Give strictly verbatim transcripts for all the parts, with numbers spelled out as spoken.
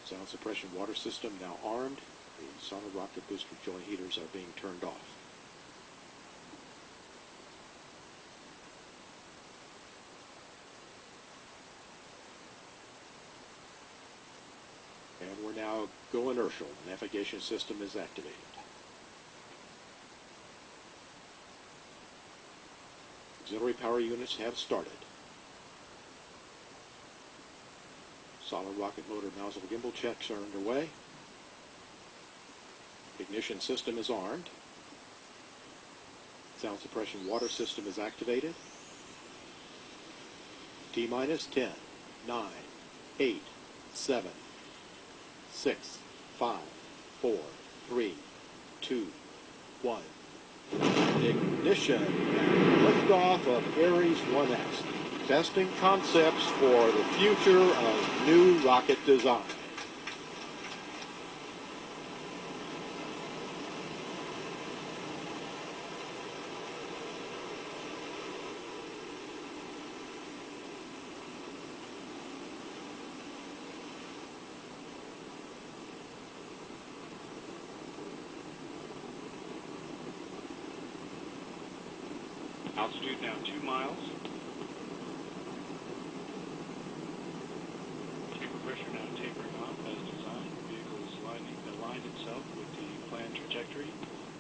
Sound suppression water system now armed. The solid rocket booster joint heaters are being turned off. And we're now go inertial. Navigation system is activated. Auxiliary power units have started. Solid rocket motor nozzle gimbal checks are underway. Ignition system is armed. Sound suppression water system is activated. T minus ten, nine, eight, seven, six, five, four, three, two, one. Ignition and liftoff of Ares one X. Testing concepts for the future of new rocket design. Altitude now two miles. Chamber pressure now tapering off as designed. The vehicle is aligning, aligned itself with the planned trajectory.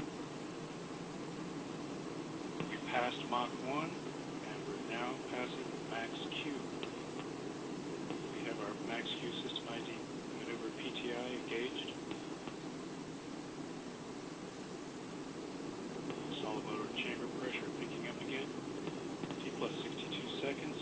We passed Mach one and we're now passing Max Q. We have our Max Q system I D maneuver P T I engaged. Solid motor chamber pressure picking up again. T plus sixty-two seconds.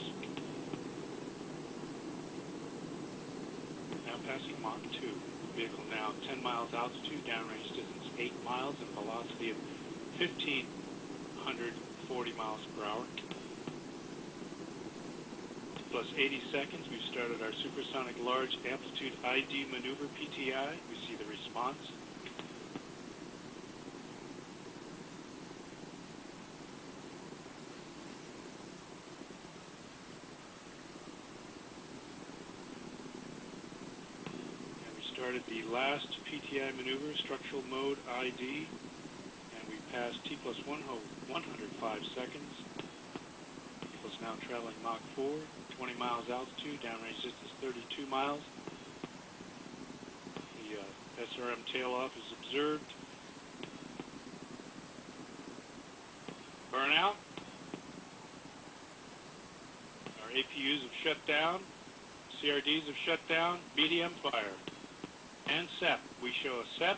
Now passing Mach two. Vehicle now ten miles altitude, downrange distance eight miles, and velocity of fifteen forty miles per hour. T plus eighty seconds. We've started our supersonic large amplitude I D maneuver P T I. We see the response. Started the last P T I maneuver, structural mode I D, and we passed T plus one hundred five seconds. Vehicle's now traveling Mach four, twenty miles altitude, downrange distance thirty-two miles. The uh, S R M tail off is observed. Burnout. Our A P Us have shut down. C R Ds have shut down. B D M fire. And S E P. We show a S E P.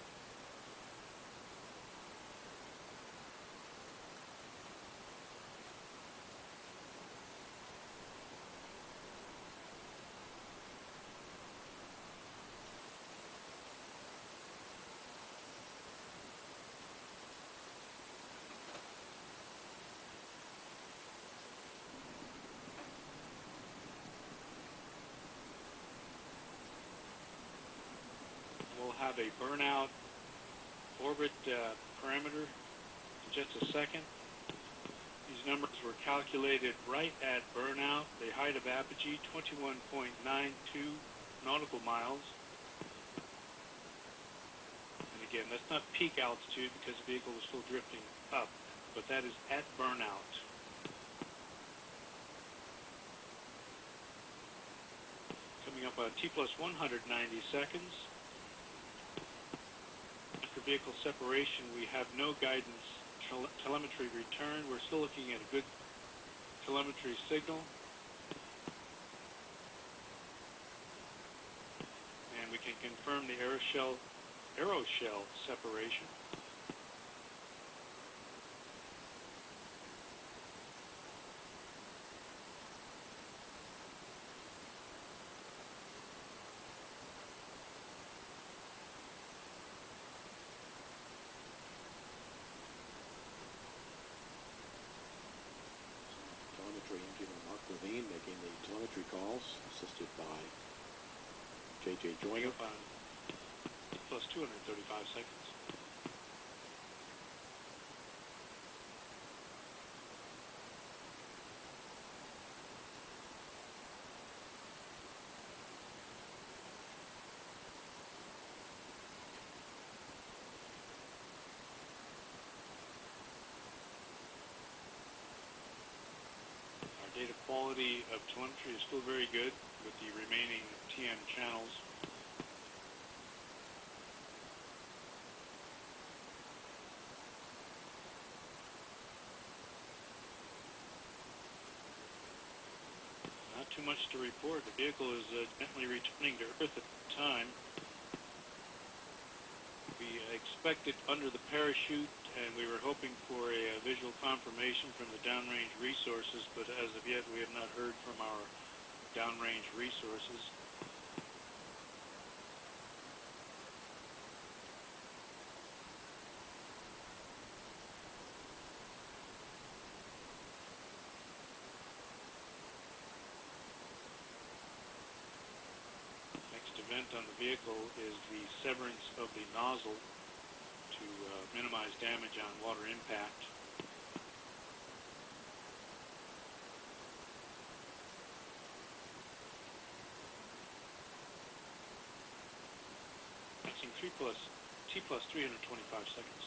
We'll have a burnout orbit uh, parameter in just a second. These numbers were calculated right at burnout. The height of apogee, twenty-one point nine two nautical miles. And again, that's not peak altitude because the vehicle is still drifting up, but that is at burnout. Coming up on T plus one hundred ninety seconds. For vehicle separation, we have no guidance tele telemetry return. We're still looking at a good telemetry signal. And we can confirm the aeroshell, aeroshell separation. Engineer Mark Levine making the telemetry calls, assisted by J J Joyner. Plus two hundred thirty-five seconds. quality of telemetry is still very good with the remaining T M channels. Not too much to report. The vehicle is uh, gently returning to Earth at the time. We expected under the parachute, and we were hoping for a, a visual confirmation from the downrange resources, but as of yet we have not heard from our downrange resources. Event on the vehicle is the severance of the nozzle to uh, minimize damage on water impact. Passing three plus T plus three hundred twenty-five seconds.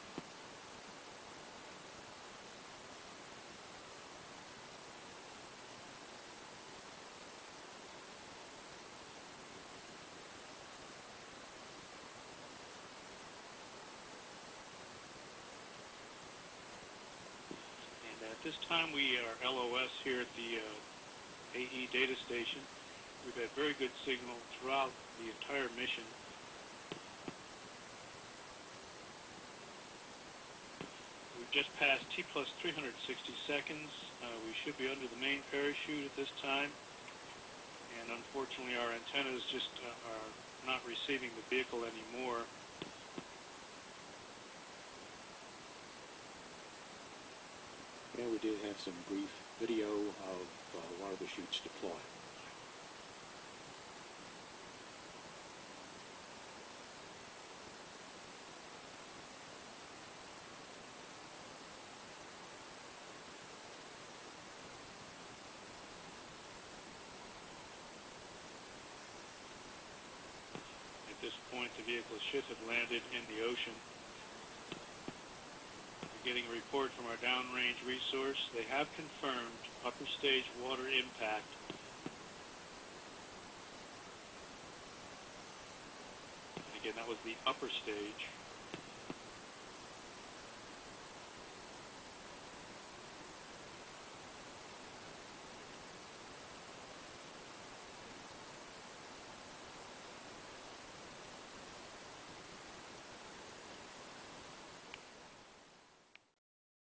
At this time we are L O S here at the uh, A E data station. We've had very good signal throughout the entire mission. We've just passed T plus three hundred sixty seconds. Uh, we should be under the main parachute at this time. And unfortunately our antennas just uh, are not receiving the vehicle anymore. And we did have some brief video of uh, one of the chutes deploying. At this point, the vehicle should have landed in the ocean. Getting a report from our downrange resource. They have confirmed upper stage water impact. And again, that was the upper stage.